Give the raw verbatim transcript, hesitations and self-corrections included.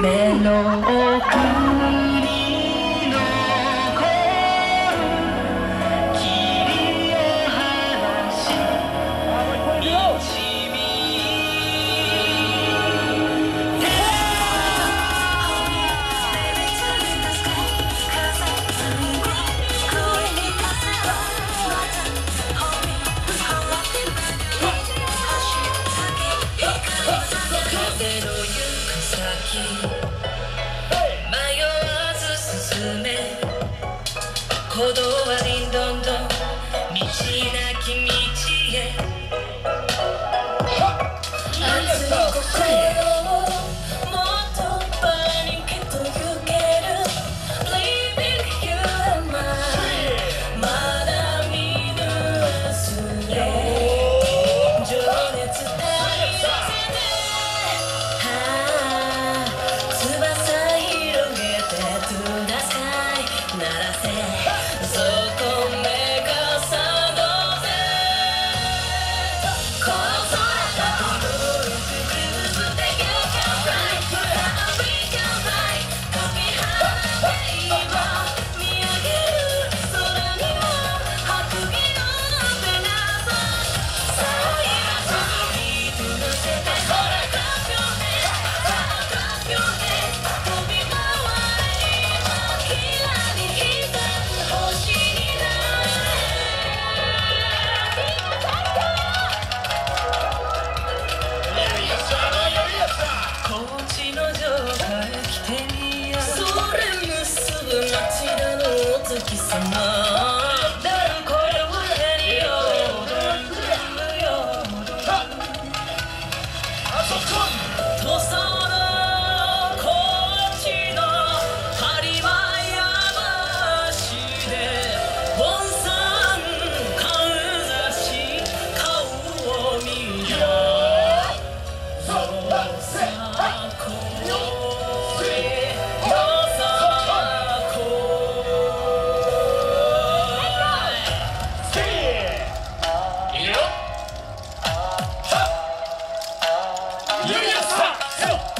目の奥に残る霧を晴らし導いて風の行く先迷わず進め鼓動はりんどんどん道なき道へ熱い心をもっとパニックとゆける Leaving you and mine まだ見ぬ明日へ情熱大切で翼広げて To the sky 鳴らせそこ目が覚どぜこの空高く浮くクルーズで You can fly We can fly 飛び離れ今見上げる空には白銀のペナントさあ今すぐに飛ばせてほら Clap your hands さあ Clap your hands 飛び回れ今キラに光る星になれ高知の城下へ来てみやそれ結ぶ町田のお月様だるこよ上に踊るよ土佐の高知の針は山しで盆山かんざし顔を見よよさこへよさこいいよゆりやさん